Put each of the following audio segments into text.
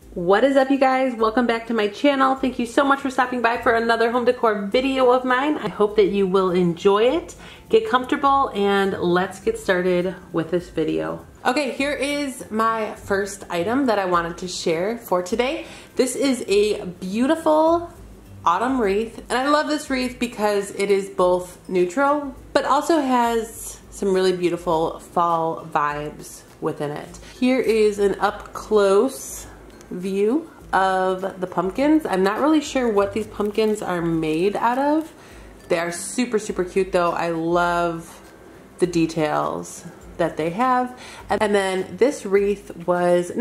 What is up, you guys? Welcome back to my channel. Thank you so much for stopping by for another home decor video of mine. I hope that you will enjoy it. Get comfortable and let's get started with this video. Okay, here is my first item that I wanted to share for today. This is a beautiful autumn wreath, and I love this wreath because it is both neutral but also has some really beautiful fall vibes within it. Here is an up close view of the pumpkins. I'm not really sure what these pumpkins are made out of. They are super cute though. I love the details that they have. And then this wreath was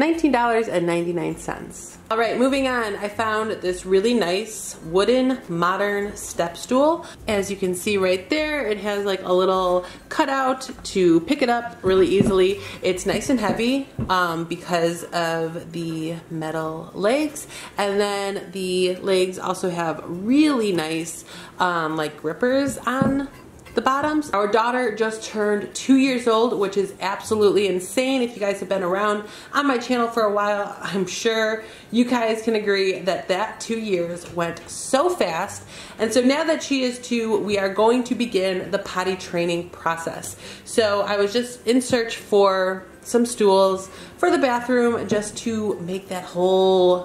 $19.99. All right, moving on. I found this really nice wooden modern step stool. As you can see right there, it has like a little cutout to pick it up really easily. It's nice and heavy because of the metal legs. And then the legs also have really nice like grippers on the bottoms. Our daughter just turned 2 years old, which is absolutely insane. If you guys have been around on my channel for a while, I'm sure you guys can agree that that 2 years went so fast. And so now that she is 2, we are going to begin the potty training process. So I was just in search for some stools for the bathroom just to make that whole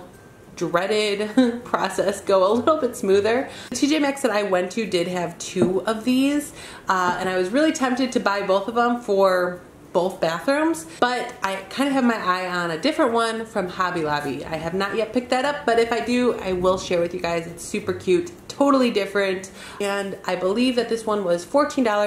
dreaded process go a little bit smoother. The TJ Maxx that I went to did have 2 of these, and I was really tempted to buy both of them for both bathrooms, but I kind of have my eye on a different one from Hobby Lobby. I have not yet picked that up, but if I do, I will share with you guys. It's super cute, totally different, and I believe that this one was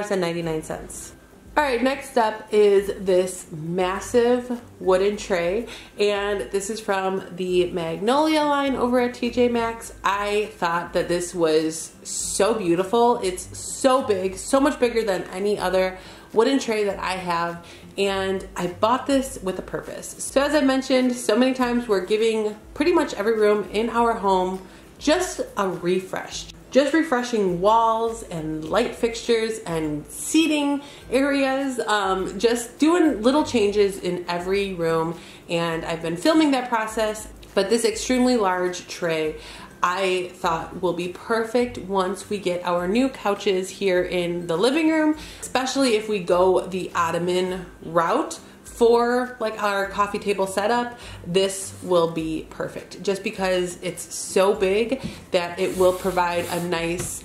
$14.99. All right, next up is this massive wooden tray, and this is from the Magnolia line over at TJ Maxx. I thought that this was so beautiful. It's so big, so much bigger than any other wooden tray that I have, and I bought this with a purpose. So as I mentioned so many times, we're giving pretty much every room in our home just a refresh. Just refreshing walls and light fixtures and seating areas, just doing little changes in every room, and I've been filming that process. But this extremely large tray I thought will be perfect once we get our new couches here in the living room, especially if we go the ottoman route for like our coffee table setup. This will be perfect just because it's so big that it will provide a nice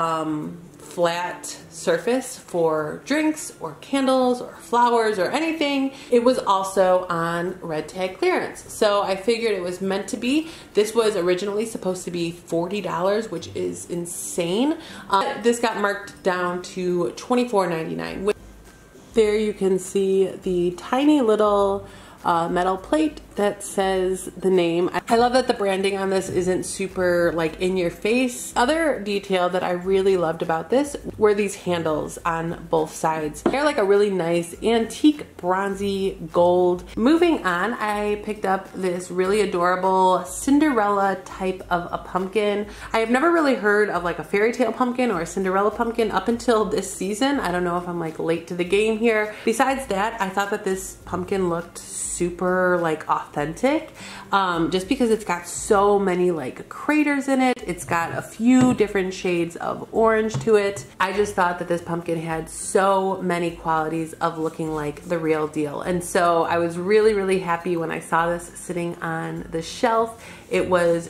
flat surface for drinks or candles or flowers or anything. It was also on red tag clearance, so I figured it was meant to be. This was originally supposed to be $40, which is insane. This got marked down to $24.99. There you can see the tiny little metal plate that says the name. I love that the branding on this isn't super like in your face. Other detail that I really loved about this were these handles on both sides. They're like a really nice antique bronzy gold. Moving on, I picked up this really adorable Cinderella type of a pumpkin. I have never really heard of like a fairy tale pumpkin or a Cinderella pumpkin up until this season. I don't know if I'm like late to the game here. Besides that, I thought that this pumpkin looked super like authentic, just because it's got so many like craters in it. It's got a few different shades of orange to it. I just thought that this pumpkin had so many qualities of looking like the real deal, and so I was really happy when I saw this sitting on the shelf. It was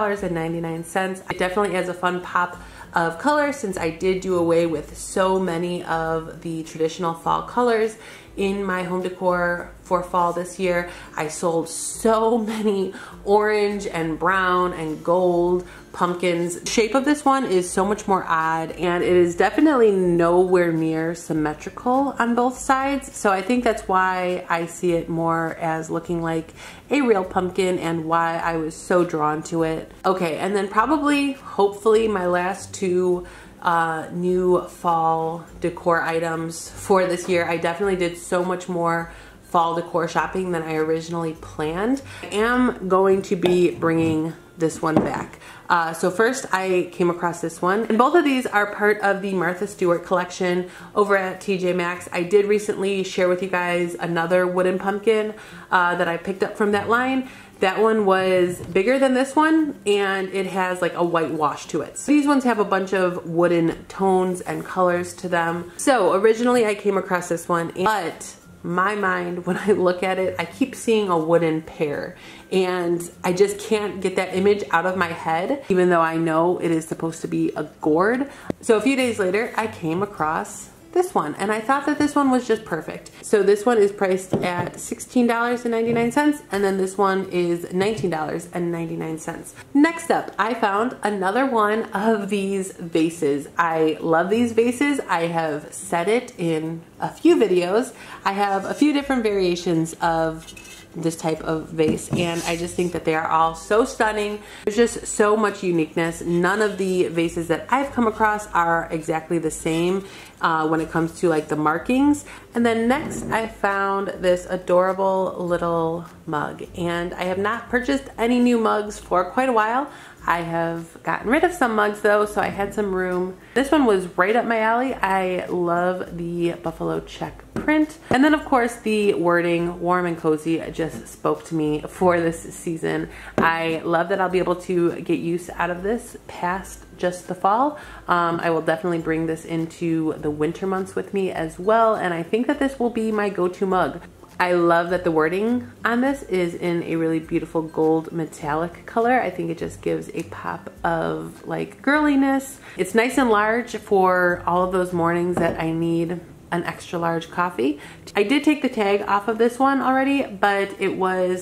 $12.99. It definitely has a fun pop of color since I did do away with so many of the traditional fall colors in my home decor for fall this year. I sold so many orange and brown and gold pumpkins. The shape of this one is so much more odd, and it is definitely nowhere near symmetrical on both sides. So I think that's why I see it more as looking like a real pumpkin and why I was so drawn to it. Okay, and then probably, hopefully, my last 2 new fall decor items for this year. I definitely did so much more fall decor shopping than I originally planned. I am going to be bringing this one back. So first I came across this one, and both of these are part of the Martha Stewart collection over at TJ Maxx. I did recently share with you guys another wooden pumpkin that I picked up from that line. That one was bigger than this one, and it has like a white wash to it. So these ones have a bunch of wooden tones and colors to them. So originally I came across this one, but my mind, when I look at it, I keep seeing a wooden pear, and I just can't get that image out of my head, even though I know it is supposed to be a gourd. So a few days later, I came across this one, and I thought that this one was just perfect. So this one is priced at $16.99, and then this one is $19.99. Next up, I found another one of these vases. I love these vases. I have said it in a few videos. I have a few different variations of this type of vase, and I just think that they are all so stunning. There's just so much uniqueness. None of the vases that I've come across are exactly the same when it comes to like the markings. And then next I found this adorable little mug, and I have not purchased any new mugs for quite a while. I have gotten rid of some mugs though, so I had some room. This one was right up my alley. I love the buffalo check print. And then of course the wording, warm and cozy, just spoke to me for this season. I love that I'll be able to get use out of this past just the fall. I will definitely bring this into the winter months with me as well, and I think that this will be my go-to mug. I love that the wording on this is in a really beautiful gold metallic color. I think it just gives a pop of like girliness. It's nice and large for all of those mornings that I need an extra large coffee. I did take the tag off of this one already, but it was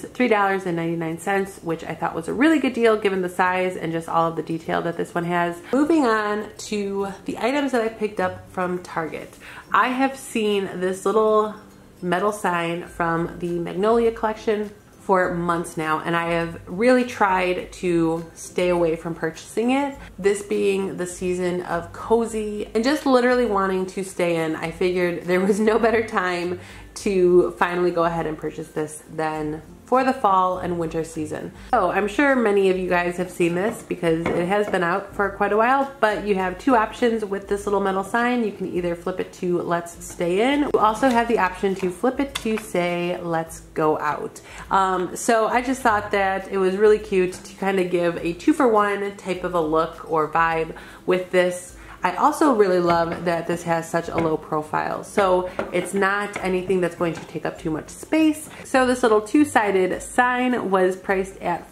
$3.99, which I thought was a really good deal given the size and just all of the detail that this one has. Moving on to the items that I picked up from Target. I have seen this little metal sign from the Magnolia collection for months now, and I have really tried to stay away from purchasing it. This being the season of cozy and just literally wanting to stay in, I figured there was no better time to finally go ahead and purchase this than for the fall and winter season. So I'm sure many of you guys have seen this because it has been out for quite a while, but you have two options with this little metal sign. You can either flip it to let's stay in. You also have the option to flip it to say let's go out. So I just thought that it was really cute to kind of give a 2-for-1 type of a look or vibe with this. I also really love that this has such a low profile, so it's not anything that's going to take up too much space. So this little two-sided sign was priced at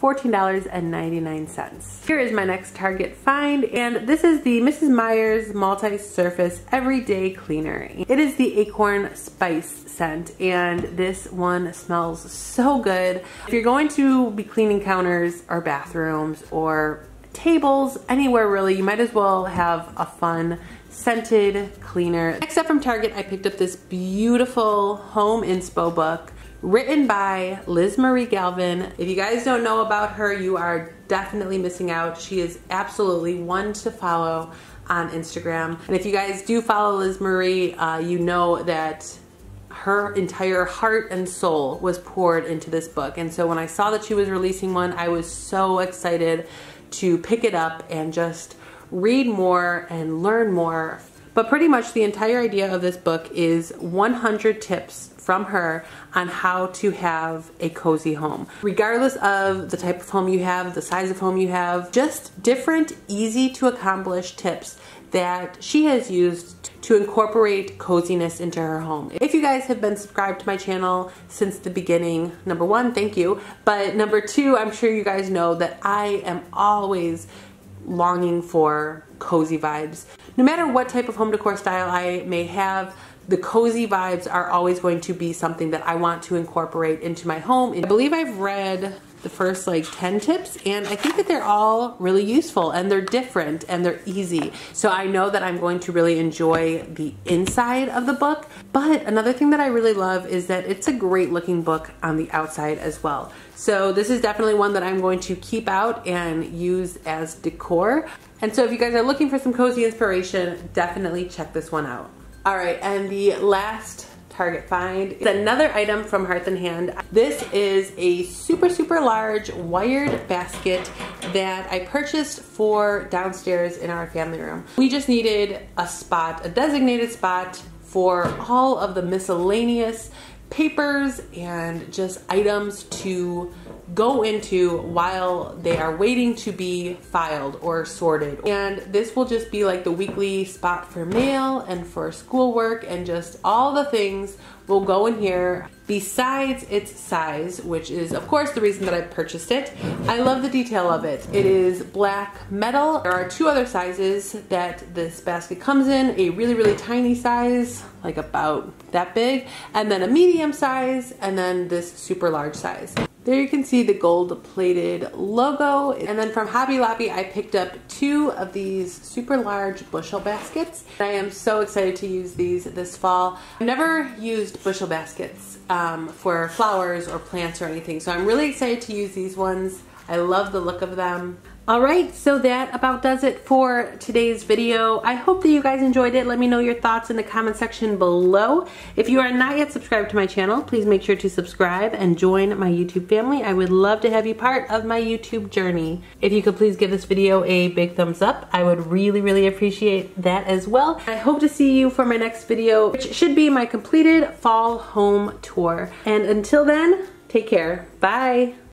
$14.99. Here is my next Target find, and this is the Mrs. Meyer's Multi-Surface Everyday Cleaner. It is the Acorn Spice scent, and this one smells so good. If you're going to be cleaning counters or bathrooms or tables, anywhere really, you might as well have a fun scented cleaner. Next up from Target, I picked up this beautiful home inspo book written by Liz Marie Galvin. If you guys don't know about her, you are definitely missing out. She is absolutely one to follow on Instagram. And if you guys do follow Liz Marie, you know that her entire heart and soul was poured into this book. And so when I saw that she was releasing one, I was so excited to pick it up and just read more and learn more. But pretty much the entire idea of this book is 100 tips from her on how to have a cozy home. Regardless of the type of home you have, the size of home you have, just different easy to accomplish tips that she has used to incorporate coziness into her home. If you guys have been subscribed to my channel since the beginning, number one, thank you. But number two, I'm sure you guys know that I am always longing for cozy vibes. No matter what type of home decor style I may have, the cozy vibes are always going to be something that I want to incorporate into my home. I believe I've read the first like 10 tips, and I think that they're all really useful and they're different and they're easy. So I know that I'm going to really enjoy the inside of the book. But another thing that I really love is that it's a great looking book on the outside as well. So this is definitely one that I'm going to keep out and use as decor. And so if you guys are looking for some cozy inspiration, definitely check this one out. All right, and the last Target find is another item from Hearth and Hand. This is a super large wired basket that I purchased for downstairs in our family room. We just needed a spot, a designated spot for all of the miscellaneous papers and just items to go into while they are waiting to be filed or sorted. And this will just be like the weekly spot for mail and for schoolwork, and just all the things will go in here besides its size, which is of course the reason that I purchased it. I love the detail of it. It is black metal. There are 2 other sizes that this basket comes in, a really, really tiny size, like about that big, and then a medium size, and then this super large size. There you can see the gold plated logo. And then from Hobby Lobby, I picked up 2 of these super large bushel baskets. I am so excited to use these this fall. I've never used bushel baskets for flowers or plants or anything, so I'm really excited to use these ones. I love the look of them. Alright, so that about does it for today's video. I hope that you guys enjoyed it. Let me know your thoughts in the comment section below. If you are not yet subscribed to my channel, please make sure to subscribe and join my YouTube family. I would love to have you part of my YouTube journey. If you could please give this video a big thumbs up, I would really, really appreciate that as well. I hope to see you for my next video, which should be my completed fall home tour. And until then, take care. Bye.